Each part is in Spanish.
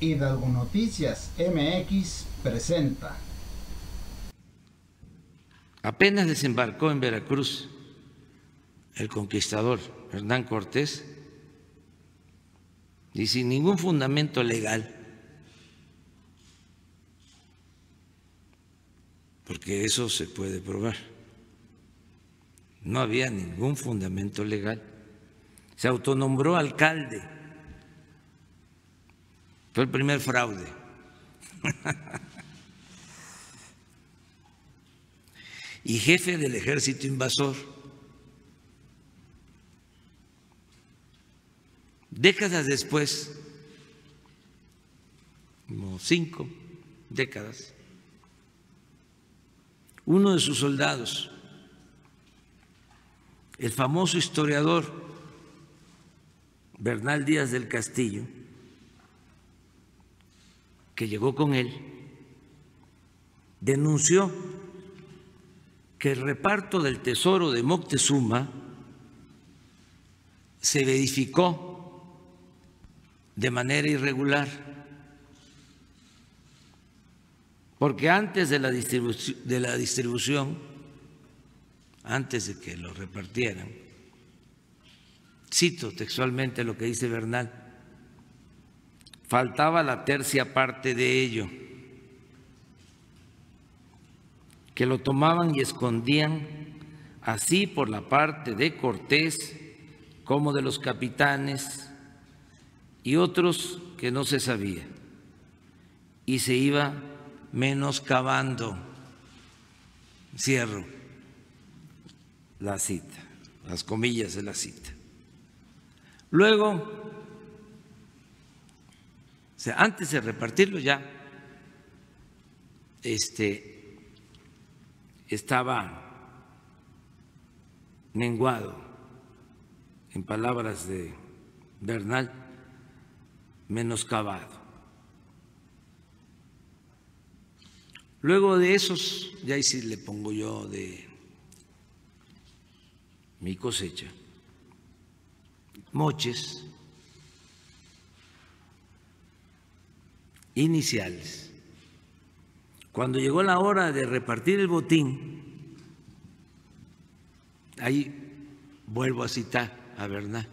Hidalgo Noticias MX presenta. Apenas desembarcó en Veracruz el conquistador Hernán Cortés y sin ningún fundamento legal, porque eso se puede probar, no había ningún fundamento legal, se autonombró alcalde, fue el primer fraude. Y jefe del ejército invasor. Décadas después, como 5 décadas, uno de sus soldados, el famoso historiador Bernal Díaz del Castillo, que llegó con él, denunció que el reparto del tesoro de Moctezuma se verificó de manera irregular, porque antes de la distribución, antes de que lo repartieran, cito textualmente lo que dice Bernal, faltaba la tercia parte de ello, que lo tomaban y escondían así por la parte de Cortés como de los capitanes y otros que no se sabía, y se iba menoscabando. Cierro la cita, las comillas de la cita. Luego, antes de repartirlo ya estaba menguado, en palabras de Bernal, menoscabado. Luego de esos, ya ahí sí le pongo yo de mi cosecha, moches iniciales. Cuando llegó la hora de repartir el botín, ahí vuelvo a citar a Bernal,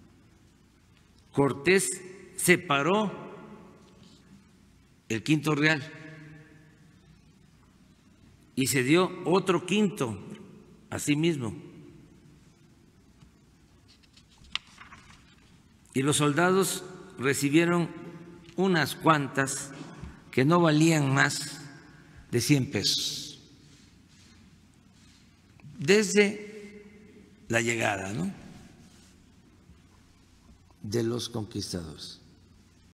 Cortés separó el quinto real y se dio otro quinto a sí mismo. Y los soldados recibieron unas cuantas que no valían más de 100 pesos. Desde la llegada, ¿no?, de los conquistadores.